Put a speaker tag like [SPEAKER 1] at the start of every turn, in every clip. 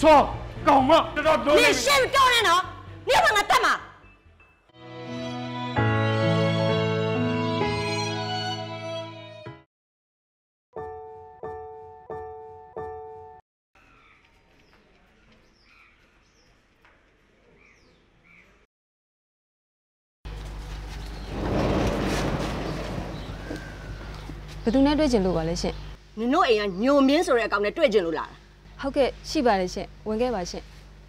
[SPEAKER 1] 说，搞嘛，这都
[SPEAKER 2] 你先搞人喏，你要我干嘛？
[SPEAKER 3] ဘယ်သူနဲ့တွေ့ကျင်လို့ပါလဲရှင်
[SPEAKER 2] နင်တို့အိမ်ကညိုမင်းဆိုတဲ့အကောင်နဲ့တွေ့ကျင်လို့လာတာ
[SPEAKER 3] ဟုတ်ကဲ့ရှိပါတယ်ရှင်ဝင်ခဲ့ပါရှင်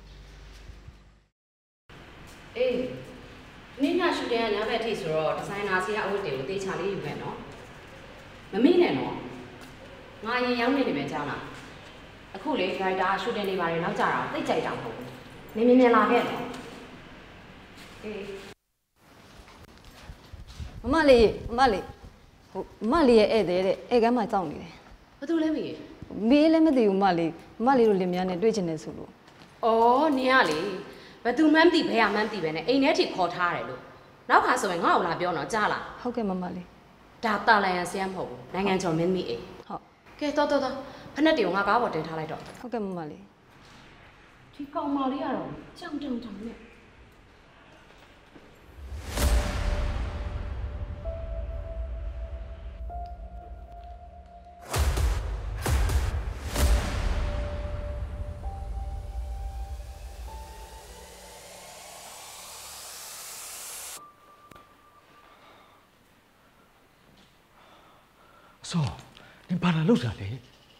[SPEAKER 4] အေးနေ့ညရှူတင်ကညဘက်အထိဆိုတော့ဒီဇိုင်နာစီကအဝတ်တွေကိုတေချာလေးယူခဲ့နော်မမေ့နဲ့နော်ငါရင်ရောက်နေနေပဲကြားလားအခုလေဒရိုက်တာရှူတင်နေပါတယ်နောက်ကြတာသိကြိုက်တာမဟုတ်ဘူးနင်မြင်လာခဲ့နော်အေး
[SPEAKER 3] မလေးဟုတ်မလေးရဲ့ဧည့်သည်တဲ့ဧည့်ကမ်းမှာကြောက်နေတယ်
[SPEAKER 4] ဘာတူလဲမေး
[SPEAKER 3] မေးလည်းမသိဘူးမလေးတို့လင်မယားနဲ့တွေ့ချင်တယ်ဆိုလို့
[SPEAKER 4] ဩနင်ကလေဘသူမှန်းမသိဘဲမှန်းသိပဲနဲ့အိမ်ထဲထိခေါ်ထားတယ်လို့နောက်ခါဆိုရင်ငါ့ကိုလာပြောတော့ကြားလား
[SPEAKER 3] ဟုတ်ကဲ့မလေး
[SPEAKER 4] ဒါတာလန်ရန်ဆရာမဟုတ်ဘူးနိုင်ငံကျော်မင်းမီအေး
[SPEAKER 3] ဟုတ်
[SPEAKER 4] ကဲတော့ဖက်နဲ့တေကိုငါကားပေါ်တင်ထားလိုက်တော့
[SPEAKER 3] ဟုတ်ကဲ့မလေး
[SPEAKER 4] ဒီကောင်မလေးကတော့ကြောင်နဲ့
[SPEAKER 1] 说，你把它露下来。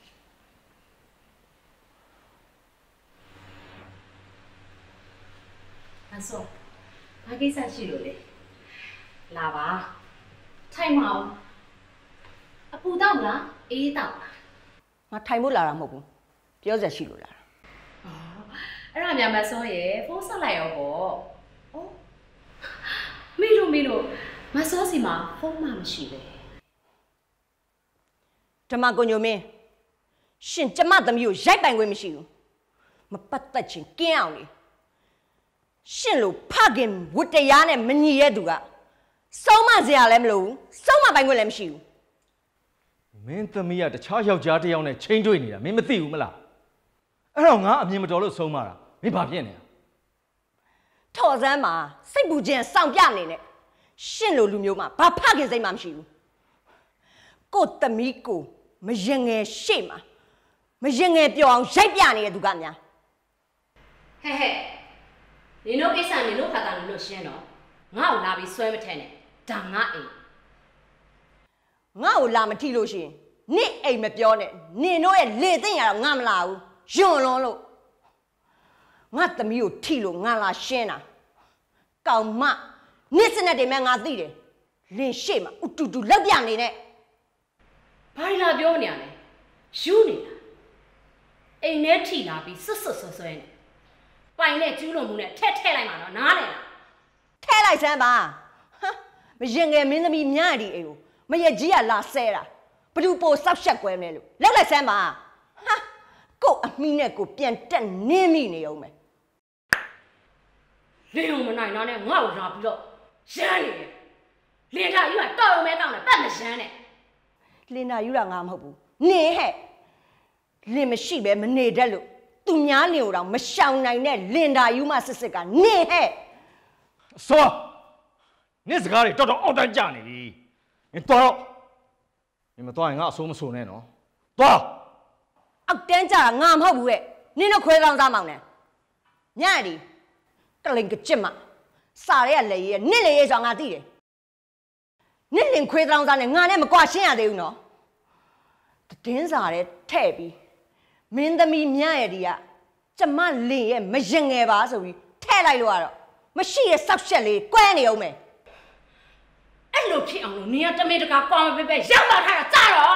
[SPEAKER 4] 阿叔，ဘာကိစ္စရှိလို့လဲလာပါထိုင်မအောင်အပူတောက်လားအေးတောက်လား
[SPEAKER 2] ငါထိုင်ဖို့လာတာမဟုတ်ဘူးပြောစရာရှိလို့လာတာ
[SPEAKER 4] အဲ့ဒါများမစောရဲ့ဖုန်းဆက်လိုက်ရောပေါ့ဩမေလို့မစောစီမှာဖုန်းမှမရှိပဲ
[SPEAKER 2] ဓမ္မကိုညိုမင်းရှင်ကျမသမီးကိုရိုက်ပိုင်ခွင့်မရှိဘူးမပတ်သက်ချင်းကင်းအောင်လေရှင်လို့ဖခင်ဝတ္တရားနဲ့မညီရဲ့သူကစောင်းမစရာလည်းမလိုဘူးစောင်းမပိုင်ခွင့်လည်းမရှိဘူး
[SPEAKER 1] မင်းသမီးကတခြားယောက်ျားတစ်ယောက်နဲ့ချိန်တွေ့နေတာမင်းမသိဘူးမလားအဲ့တော့ငါအမြင်မတော်လို့ဆုံးမတာမင်းဘာဖြစ်နေတာ
[SPEAKER 2] ထော်စမ်းမှာစိတ်ပူခြင်းစောင့်ပြနေနဲ့ရှင်လိုလူမျိုးမှာဘာဖခင်စိတ်မှမရှိဘူးကိုသမီးကိုမရင်ငယ်ရှေ့မှာမရင်ငယ်ပြောအောင်ရိုက်ပြနေတဲ့သူကများ
[SPEAKER 4] ဟဲ့နင်တို့ကိစ္စနင်တို့ခါတာလို့ရှင်းတော့ငါ့ကိုလာပြီးဆွဲမထဲနဲ့ဒါငါအိမ်
[SPEAKER 2] ငါ့ကိုလာမထိလို့ရှိရင်နင့်အိမ်မပြောနဲ့နင်တို့ရဲ့လေသိမ့်ရတော့ငါမလာဘူးယွန်လွန်လို့ငါသမီးကိုထိလို့ငါလာရှင်းတာကောင်မနစ်စနဲ့တင်မဲ့ငါသိတယ်လင်ရှေ့မှာဥတူတူလောက်ပြနေနဲ့
[SPEAKER 4] ဘာလာပြောနေရလဲယူနေတာအိမ်ထဲထိလာပြီးဆွဆွဲနေပိုင်နဲ့ကျူးလွန်မှုနဲ့ထည့်လိုက်မှာတော့နားလေလား
[SPEAKER 2] ထဲလိုက်စမ်းပါမရင်ငယ်မင်းသမီးများဒီအိမ်ကိုမရကြီးကလာဆဲတာဘလူပိုဆောက်ရှက်ကွဲမဲလို့လောက်လိုက်စမ်းပါဟာကို့အမီးနဲ့ကိုပြန်တက်နင်းမိနေအောင်မယ်
[SPEAKER 4] လင်းုံမနိုင်တော့နဲ့ငါ့ကိုလာပြီးတော့ရမ်းနေတယ်လင်းထားယူကတော်ရုံပဲတောင်းတယ်ပတ်မရမ်းနဲ့
[SPEAKER 2] လင်နာယူတာငါမဟုတ်ဘူးနင်ဟဲ့လင်မရှိပဲမနေတတ်လို့သူများလင်ကိုတော့မရှောင်နိုင်တဲ့လင်တာယူမစစ်ကနင်ဟဲ့
[SPEAKER 1] စောနင့်စကားတွေတော်တော်အောက်တန်းကြနေပြီမင်းသွားတော့မင်းမသွားရင်ငါအဆိုးမဆိုးနဲ့နော်သွား
[SPEAKER 2] အောက်တန်းကြတာငါမဟုတ်ဘူးရဲ့နင်တို့ခွဲဆောင်စားမောင်နဲ့ညရီကလင်ကကြစ်မစားရဲလေရဲ့နင့်လေရဲ့ဆိုငါသိတယ်နင့်လင်ခွဲဆောင်စားနဲ့ငါနဲ့မကွာရှင်းရသေးဘူးနော်တင်းစားတဲ့ထဲ့ပြီးမင်းသမီးမြရဲ့ဒီကကျမလင်ရဲ့မရင်ငယ်ပါဆိုပြီးထဲ့လိုက်လို့ကတော့မရှိရဲ့ဆောက်ရှက်လေးကွဲနေအောင်မယ်
[SPEAKER 4] အဲ့လိုဖြစ်အောင်လို့နင်ကတမင်တကာကောင်းမပဲရောက်လာထားတာကြားတော့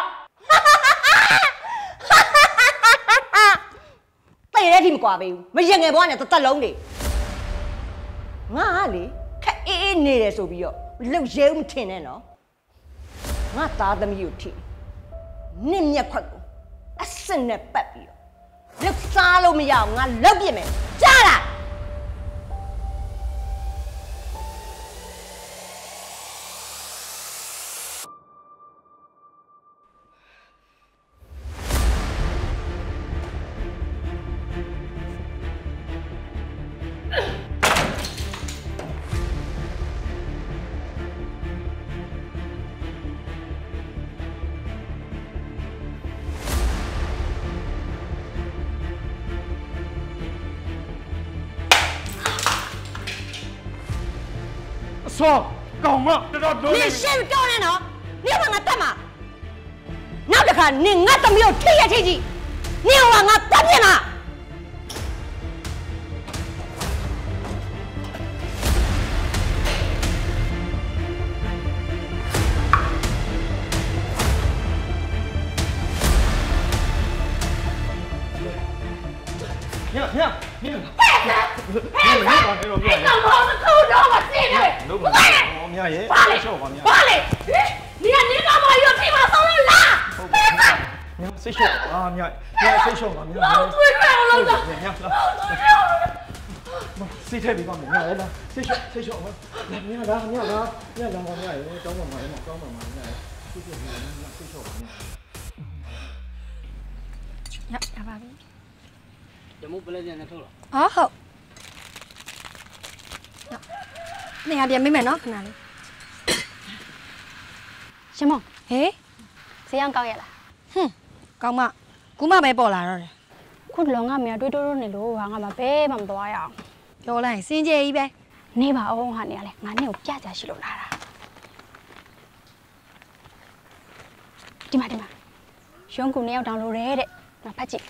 [SPEAKER 2] တဲ့ရဲဒီမကွာပေးဘူးမရင်ငယ်ဘွားနဲ့တသက်လုံးနေငါကလေခက်အေးနေတယ်ဆိုပြီးတော့လှုပ်ရဲဦးမထင်နဲ့နော်ငါသားသမီးကိုထိနင့်မျက်ခွက်ကိုအစစ်နဲ့ပတ်ပြီးတော့လှုပ်စားလို့မရအောင်ငါလှုပ်ပြစ်မယ်ကြားလား
[SPEAKER 1] 说，搞嘛，这都
[SPEAKER 2] 你先搞人喏，你往我干嘛？那这看你我都没有体验体验，你往我干什么？
[SPEAKER 1] 你，
[SPEAKER 2] 你怎么是口罩我进来？不管了，扒嘞，你看你干嘛要地方上来拉？别看，
[SPEAKER 1] 你看谁说啊？你谁说嘛？
[SPEAKER 2] 老嘴快了，老嘴，
[SPEAKER 1] 谁太别讲了？你来，谁说？你看，找我嘛，你来，谁说？
[SPEAKER 5] 呀，爸比。
[SPEAKER 6] 怎么不来点那头了？
[SPEAKER 5] 哦好。你下边妹妹喏，哪里？
[SPEAKER 7] ရှင်မောင်
[SPEAKER 5] ဟေး
[SPEAKER 7] ဈေးရောင်းကောက်ရလား
[SPEAKER 5] ဟွန်းကောင်းမကူမပဲပေါ်လာတော့တယ်
[SPEAKER 7] ခုတလုံးငါမရတွေးတိုးတိုးနေလို့ဟာငါမဘဲမှမသွားရအောင်
[SPEAKER 5] ပြောလိုက်စင်ကြယ်ကြီးပဲ
[SPEAKER 7] နေပါအောင်ဟာနေရလဲငါနဲ့ကိုပြကြရှိလို့လာတာဒီမှာရုံးကူနဲ့ရောက်တောင်လို့ရဲတဲ့ငါဖတ်ကြည့်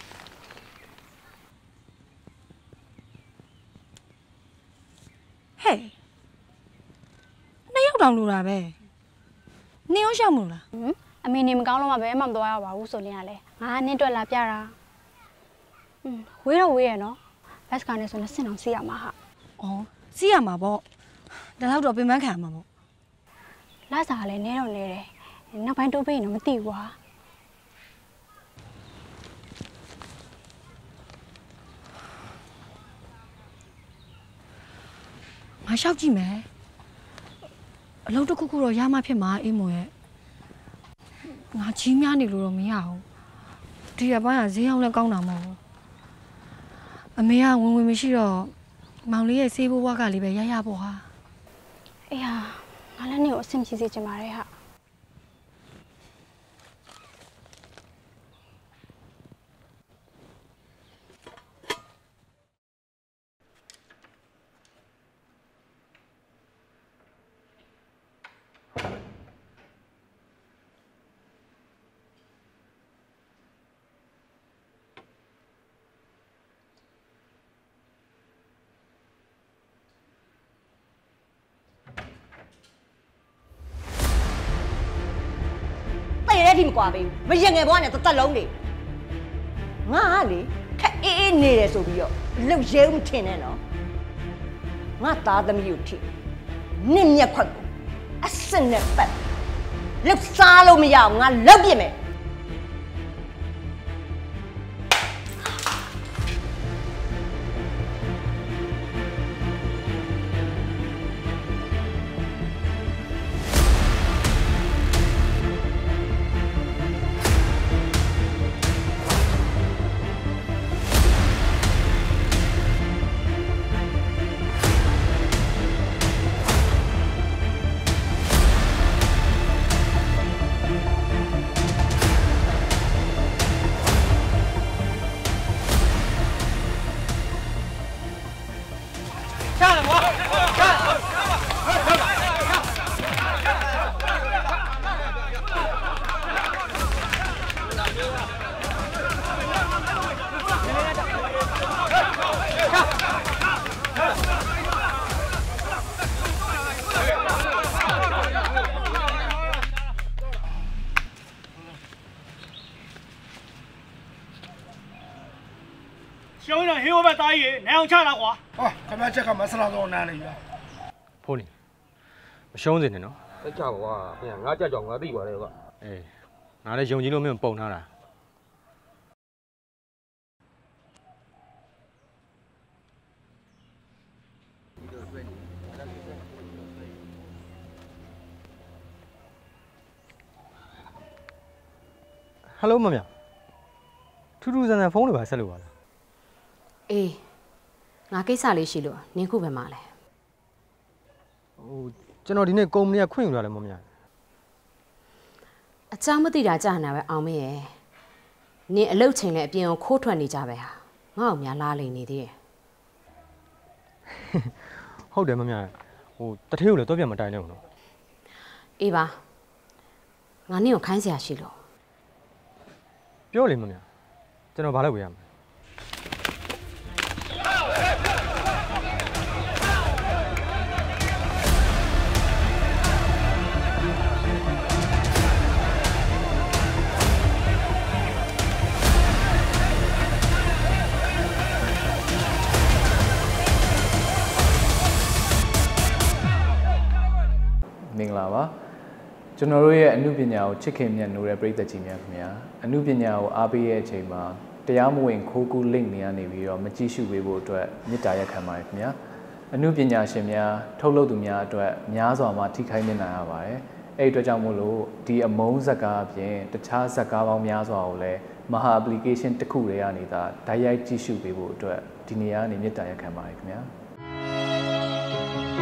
[SPEAKER 5] ဟဲ့နှစ်ယောက်တောင်လူတာပဲနင်းရောရှောက်မို့လား
[SPEAKER 7] အမေနေမကောင်းလို့မှဘဲမှမသွားရပါဘူးဆိုရင်ကလည်းငါနင်းတွက်လာပြတာဝေးတော့ဝေးရနော်ဘတ်စကာနဲ့ဆို20အောင်စီးရမှာဟာ
[SPEAKER 5] ဩစီးရမှာပေါ့ဒါတော့တော့ပင်ပန်းခံမှာပေါ့
[SPEAKER 7] လာစားလည်းနဲတော့နဲတယ်နောက်ပိုင်းတိုးပေးရင်တော့မသိဘူးကွာ
[SPEAKER 5] ငါရှောက်ကြည့်မယ်အလုံးတစ်ခုခုတော့ရမှဖြစ်မှာအေးမော်ရဲ့ငါကြီးများနေလို့တော့မရဘူးဒီကပိုင်းကဈေးအောင်လည်းကောင်းတာမဟုတ်ဘူးအမေကဝင်မရှိတော့မောင်လေးရဲ့စေးဘိုးဘွားကလေးပဲရပေါ့ဟာ
[SPEAKER 7] အေးဟာငါလည်းနေကိုအဆင်ပြေစေချင်ပါတယ်ဟာ
[SPEAKER 2] တဲ့ဒီမကွာပေးဘူးမရင်ငယ်ဘွားနဲ့တသက်လုံးနေငါကလေခက်အေးနေတယ်ဆိုပြီးတော့လှုပ်ရဲဦးထင်နေနော်ငါသားသမီးကိုထိနင့်မျက်ခွက်ကိုအစနဲ့ပတ်လှုပ်စားလို့မရအောင်ငါလှုပ်ပြမယ်
[SPEAKER 6] 小人黑我们大爷，那样吃了话。
[SPEAKER 8] 哦，他们这个没事了，都难了呀。
[SPEAKER 1] ဖိုးနေမရှုံးစင်နဲ့နော်
[SPEAKER 9] တက်ကြကွာပြန်ငါကြကြောင်ငါသိပါတယ်ကွာ
[SPEAKER 1] အေးငါလည်းယုံကြည်လို့မင်းပုံထားတာဟယ်လိုမမထူးထူးဆန်းဆန်းဖုန်းတွေပါဆက်လို့ပါလား
[SPEAKER 4] အေးငါကိစ္စလေးရှိလို့နင်ခုပဲမှာလဲ
[SPEAKER 1] ဟိုကျွန်တော်ဒီနေ့ကုမ္ပဏီကခွင့်ယူလာတယ်မမ
[SPEAKER 4] အကြောင်းမသိတာကြာနေပဲအောင်မရဲ့နင်အလုတ်ချိန်နဲ့အပြင်ကိုခိုးထွက်နေကြပဲဟာငါ့ကိုများလားလိမ့်နေသေးတယ်
[SPEAKER 1] ဟုတ်တယ်မမဟို
[SPEAKER 9] တထေးကိုလည်းတော့ပြန်မတိုင်နဲ့ဘူးနော်
[SPEAKER 4] အေးပါငါနင့်ကိုခိုင်းစရာရှိလို့
[SPEAKER 9] ပြောလေမမြကျွန်တော်ဘာလုပ်ဝေးရမလဲ
[SPEAKER 10] မင်္ဂလာပါကျွန်တော်တို့ရဲ့အမှုပညာကိုချစ်ခင်မြတ်နိုးတဲ့ပရိသတ်ကြီးများခင်ဗျာအမှုပညာကိုအားပေးရဲ့အချိန်မှာတရားမဝင်ခိုးကူး link နေရနေပြီးတော့မကြည့်ရှုပေးဖို့အတွက်မေတ္တာရက်ခံပါတယ်ခင်ဗျာအမှုပညာရှင်များထုတ်လုပ်သူများအတွက်များစွာမှာထိခိုက်နေနိုင်ရပါတယ်အဲ့ဒီအတွက်ကြောင့်မို့လို့ဒီအမုန်းဇာတ်ကားအပြင်တခြားဇာတ်ကားပေါင်းများစွာကိုလည်းမဟာ application တစ်ခုတည်းကနေသာဓာတ်ရိုက်ကြည့်ရှုပေးဖို့အတွက်ဒီနေရာကနေမေတ္တာရက်ခံပါတယ်ခင်ဗျာ